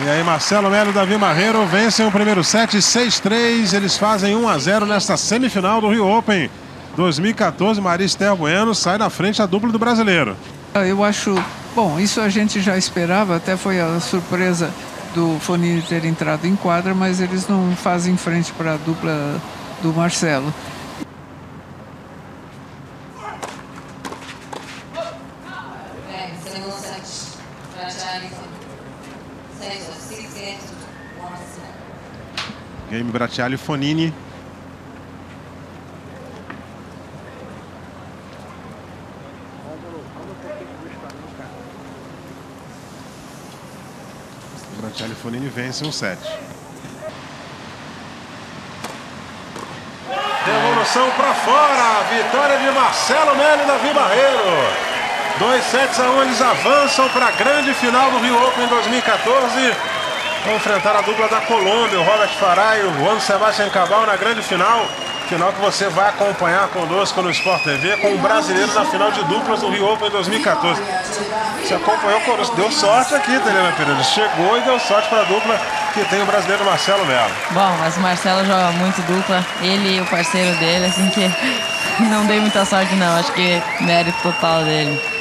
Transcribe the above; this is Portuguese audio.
E aí, Marcelo Melo e Davi Marreiro vencem o primeiro set 6-3. Eles fazem 1-0 nesta semifinal do Rio Open 2014. Maristela Bueno sai na frente a dupla do brasileiro. Eu acho, bom, isso a gente já esperava, até foi a surpresa do Fognini ter entrado em quadra, mas eles não fazem frente para a dupla do Marcelo. Game Bracciali e Fognini. Bracciali e Fognini vencem um set. Devolução para fora. Vitória de Marcelo Melo e Davi Marreiro. 2-1 eles avançam para a grande final do Rio Open 2014. Vão enfrentar a dupla da Colômbia, o Robert Farah e o Juan Sebastián Cabal na grande final. Final que você vai acompanhar conosco no Sport TV com o brasileiro na final de duplas do Rio Open 2014. Você acompanhou conosco, deu sorte aqui, Helena Pereira. Chegou e deu sorte para a dupla que tem o brasileiro Marcelo Melo. Bom, mas o Marcelo joga muito dupla, ele e o parceiro dele, assim que não dei muita sorte não, acho que mérito total dele.